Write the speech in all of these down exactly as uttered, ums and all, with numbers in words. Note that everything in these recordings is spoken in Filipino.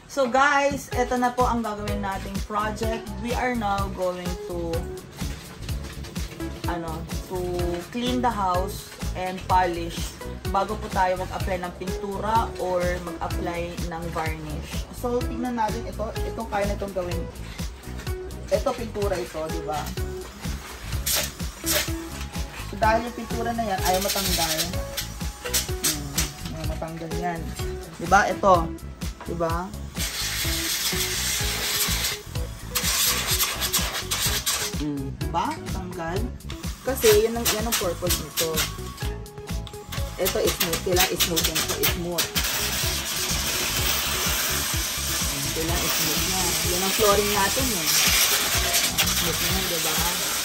So guys, ito na po ang gagawin nating project. We are now going to ano, to clean the house and polish bago po tayo mag-apply ng pintura or mag-apply ng varnish. So tingnan natin ito, itong kaya na itong gawin. Ito pintura ito, di ba? So dahil yung pintura na yan ayaw matanggal. Hmm, ayaw matanggal yan. Di ba? Ito, di ba? Hmm, diba? Tanggal. Kasi, yan ang, yan ang purpose nito. Ito, smooth. Kailangan smooth yan. Ito, smooth. Kailangan smooth na. Yan ang flooring natin eh. Smooth na, diba?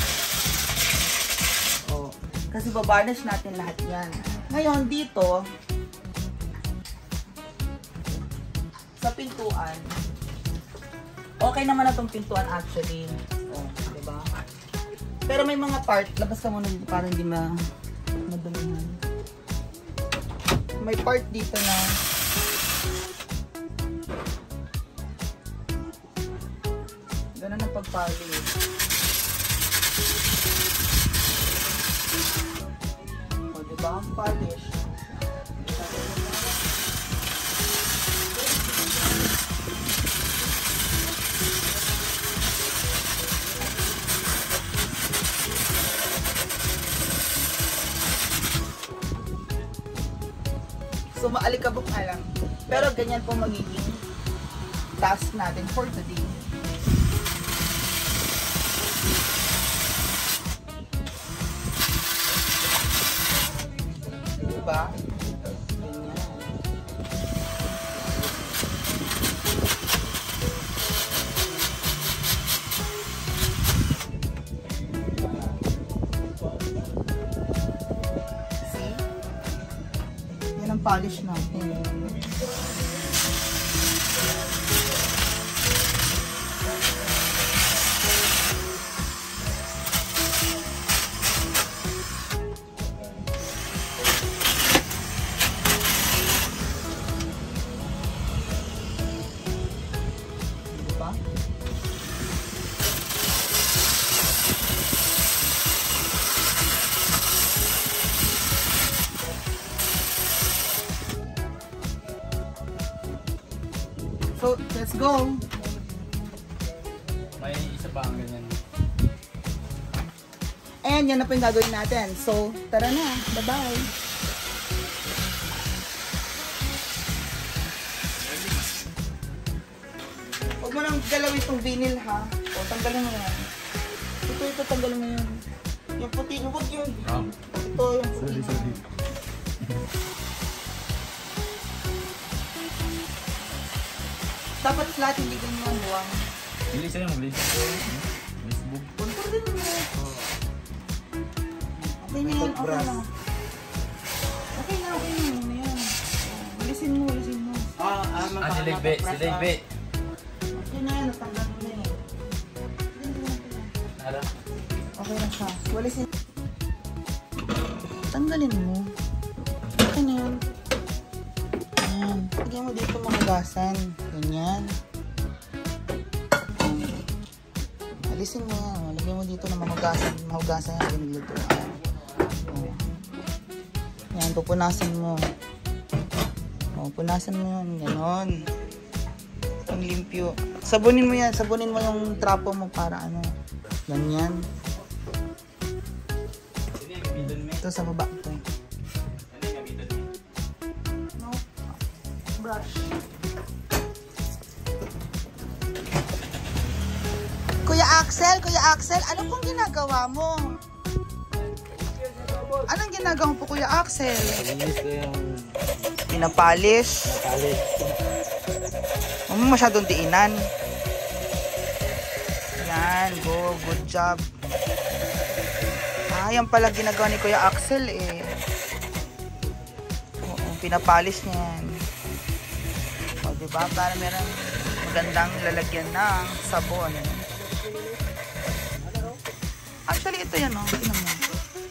Oh. Kasi babarnish natin lahat yan. Ngayon, dito, sa pintuan, okay naman na itong pintuan actually. Oh, diba? Pero may mga part, labas ka muna dito para hindi ma madumihan. May part dito na ganun ang pagpalit. O, diba? Ang polish. So, maalikabok na lang. Pero ganyan po magiging task natin for today. Diba? Ganyan. Ang polish natin. Diba? So, let's go! May isa pa ang ganyan. And yan na po yung gagawin natin. So, tara na. Bye-bye! Huwag mo nang galawin itong vinyl ha. O, tanggalin mo yan. Ito, ito, tanggalin mo yun. Yung puti, huwag yun. Oh. Ito, yung puti. Sorry, sorry. Dapat flat, hindi ganyan yung buwang. Hindi siya yung list ko. Facebook. Punta din mo. Okay na yan, okay na. Okay na, okay na. Ano yan? Bilisin mo, bilisin mo. Ah, ah, Ah, si Legbe, si Legbe. Okay na yan, natanggal mo na yan. Ara. Okay na siya. Walisin. Tanggalin mo. Okay na yan. Ayan. Lagyan mo dito mga gasan. Ganyan. Alisin mo yan. Lagyan mo dito ng mga gasan. Mga gasan yan. Ginaglutuan. Yan. Pupunasan mo. O, punasan mo yun. Ganon. Ang limpyo. Sabunin mo yan. Sabunin mo yung trapo mo para ano. Ganyan. Ito sa baba. Ito. No. Brush. Kuya Axel, Kuya Axel, ano pong ginagawa mo? Anong ginagawa mo po, Kuya Axel? Linis ko yung Pinapolish. kalit. Huwag mo masyadong diinan. Yan, go. Good job. Ah, yan pala ginagawa ni Kuya Axel eh. Oo, pinapolish niya yan. O, diba? Para meron magandang lalagyan ng sabon. Actually, ito yan, o. Oh. Tignan mo.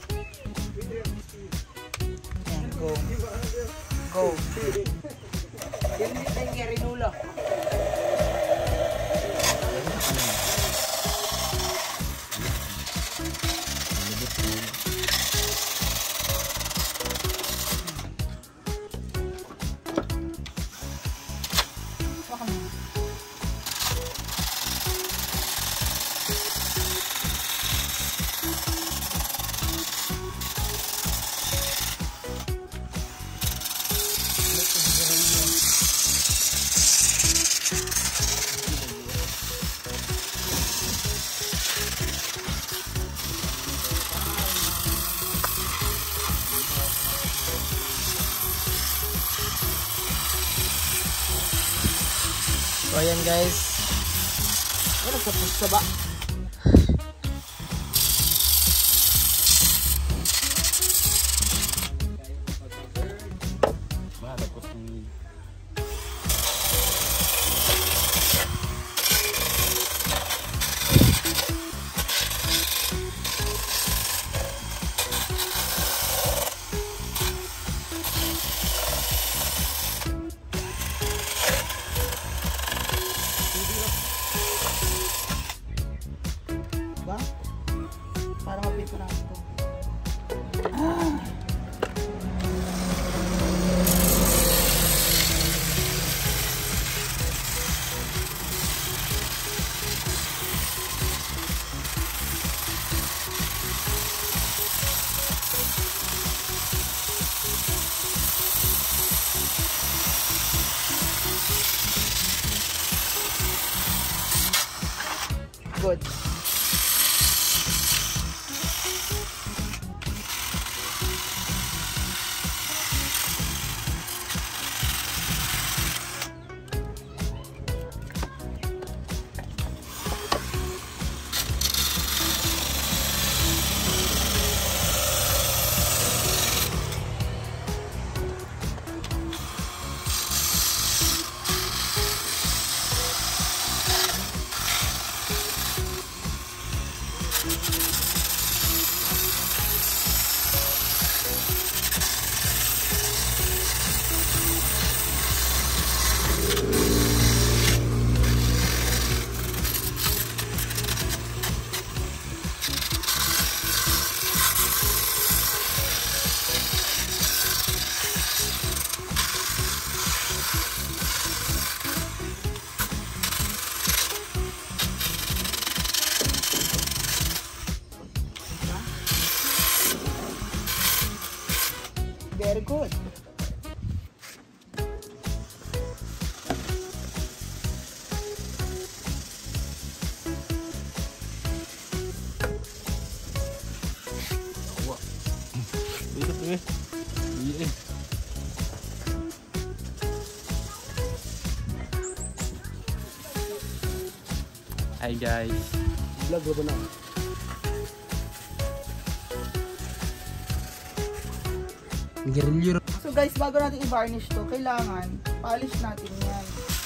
Yan, go. Go. Baka mo. So ayan guys. Ano sa pusa ba? Ba, tapos ni Ba? Para mapito na ito. Ah! Good. Very good. Ito eh. Iya. Hi guys. Vlog ba na? Girilyo. So guys, bago natin i-varnish to, kailangan polish natin yan.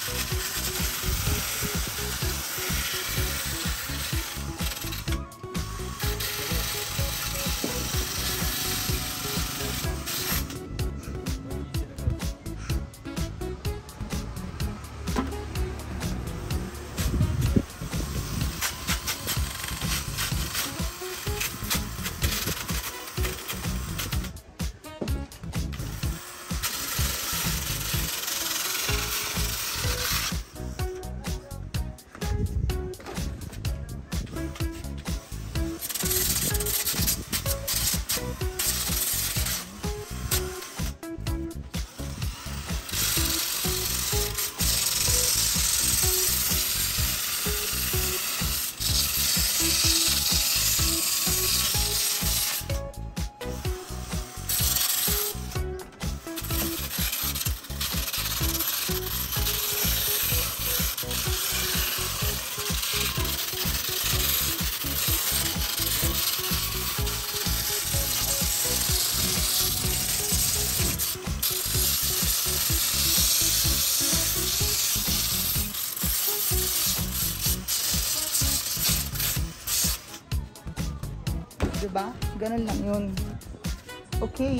Diba? Ganun lang yun. Okay.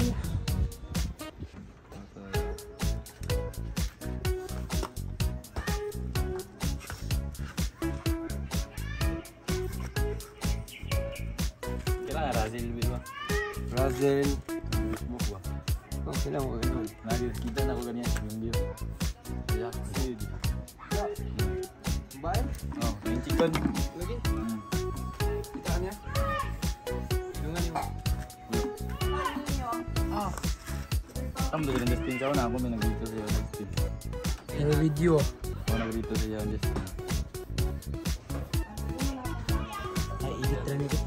Kailangan Razel ba? Razel. Facebook ba? Oh, sila mo ganun. Nah, kita na ko ganyan yung video. Ya, Iban. Lagi. Hmm. Kita niya. Dungan niyo. Ah. Kamu dari Justin kau na ako may nagrito sa iyo Justin. May video. Ako nagrito sa iyo Justin. Ay, edit rin ito.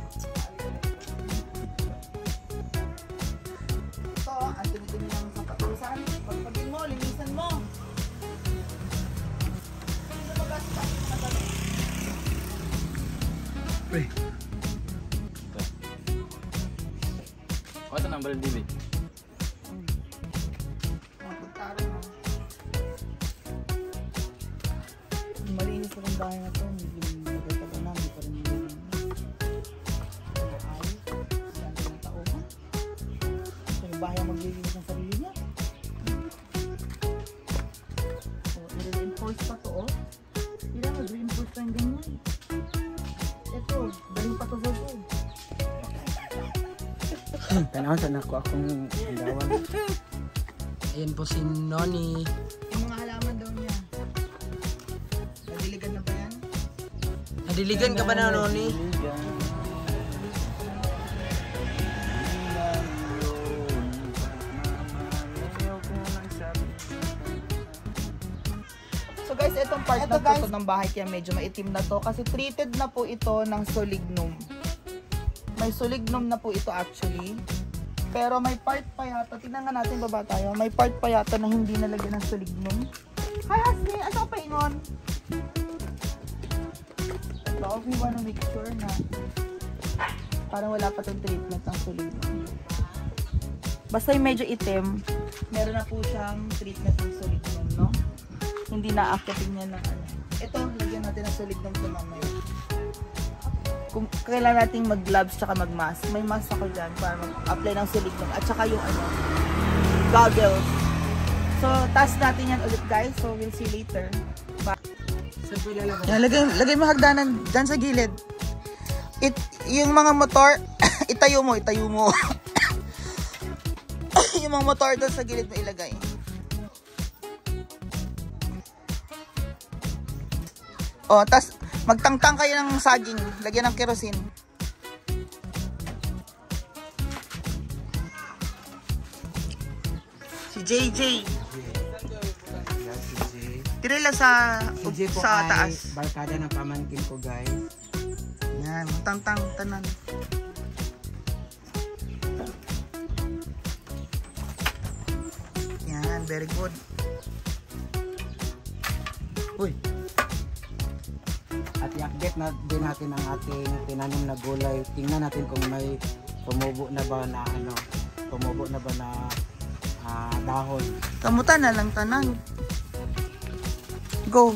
Ito, ang tinitin ng kapatusan. Pagpagin mo, linisan mo. Hindi mo kasi kasi matagal. Pre. Ako ito nang balibili. Mapagtaro mo. Malinis na kong bahay na ito. Hindi nagkatagal na. Hindi pa rin nilinis. Ayos. Saan ka ng tao mo? So, yung bahay ang maglilinis ng sarili niya. So, nire-reinforce pa to, oh. Hindi na mag-reinforce pa yung ganyan. Ito, galing pa to sa zoo. Tanaw sa nako akong handawan. Ayan po si Noni. Yung mga halaman daw niya. Nadiligan na ba yan? Nadiligan ka ba na, Noni? So guys, itong part na to ng bahay kaya medyo maitim na to kasi treated na po ito ng solignum. May solignum na po ito actually. Pero may part pa yata, tingnan nga natin baba tayo, may part pa yata na hindi nalagyan ng solignum. Hi Hasni, asa pa ingon? So we wanna make sure na parang wala pa itong treatment ng solignum. Basta yung medyo itim, meron na po siyang treatment ng solignum, no? Hindi na-activating niya ng ano. Ito, lagyan natin ng solignum ito mamaya. Kung kailangan nating mag-gloves tsaka mag-mask, may mask ako dyan para mag-apply ng solignum at saka yung ano, goggles. So, task natin yan ulit guys. So, we'll see later. Bye. Yan, lagay, lagay mo hagdanan dyan sa gilid. It, yung mga motor, itayo mo, itayo mo. Yung mga motor doon sa gilid mo ilagay. O, tas magtangtang kayo ng saging. Lagyan ng kerosene. Si J J. Tira lang sa, sa taas. Barkada ng pamangkin ko, guys. Yan, magtangtang tanan. Yan, very good. Uy. At i-update na din natin ang ating tinanim na gulay. Tingnan natin kung may tumubo na ba na ano, tumubo na ba na uh, dahon. Kamutan na lang tanan. Go.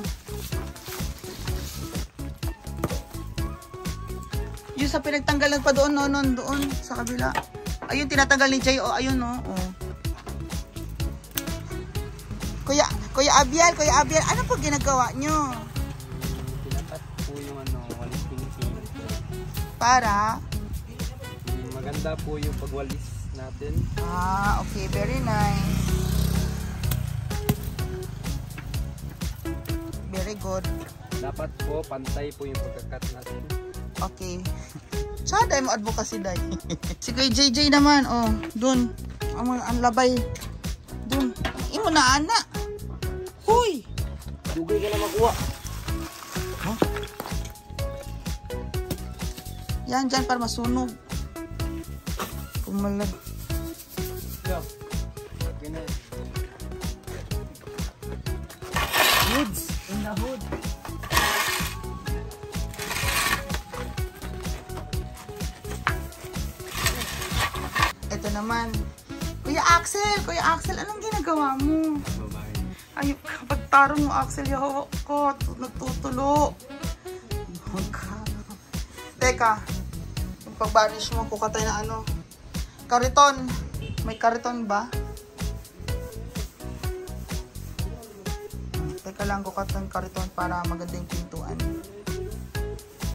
Yung sa pinagtanggalan pa doon, no, no, doon sa kabila. Ayun, tinatanggal ni Jay. O, ayun, no. Oh. Kuya, Kuya Abiel, Kuya Abiel, ano po ginagawa nyo? Tinatat po yung ano, walis pinipin. Para? Maganda po yung pagwalis natin. Ah, okay. Very nice. Very good. Dapat po pantay po yung pagkakat natin. Okay. Tsaka dahil mo advocacy dahil. Si Kuya J J naman, oh, dun. Ang, ang labay. Dun. Imo na, ana. Huy! Dugay ka na makuha. Huh? Yan, dyan para masunog. Pumalag. Yeah. Okay na. Hoods in the hood. Ito naman. Kuya Axel! Kuya Axel, anong ginagawa mo? Babae. Ay, kapag taro mo, Axel, yahawak ko. Nagtutulo. Oh, God. Teka. Yung pag-varnish mo, kuka tayo na ano. Kariton. May kariton ba? Teka lang, kuka tayo ng kariton para maganda yung pintuan.